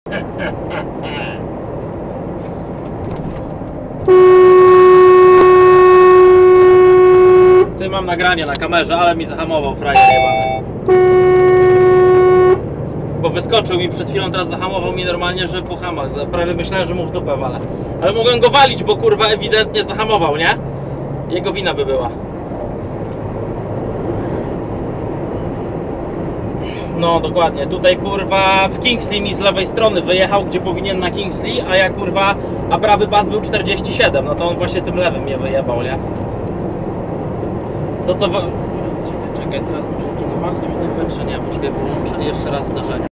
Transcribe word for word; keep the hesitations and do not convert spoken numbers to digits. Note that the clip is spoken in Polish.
Ty, mam nagranie na kamerze, ale mi zahamował frajer jebany. Bo wyskoczył mi przed chwilą, teraz zahamował mi normalnie, że po hamach. Prawie myślałem, że mu w dupę walę. Ale mogłem go walić, bo kurwa ewidentnie zahamował, nie? Jego wina by była. No dokładnie, tutaj kurwa w Kingsley mi z lewej strony wyjechał, gdzie powinien na Kingsley, a ja kurwa, a prawy pas był czterdzieści siedem, no to on właśnie tym lewym mnie wyjebał, nie? To co... Czekaj, czekaj, teraz muszę czego walić w dupę, czy nie? Poczekaj, wyłączę jeszcze raz zdarzenie.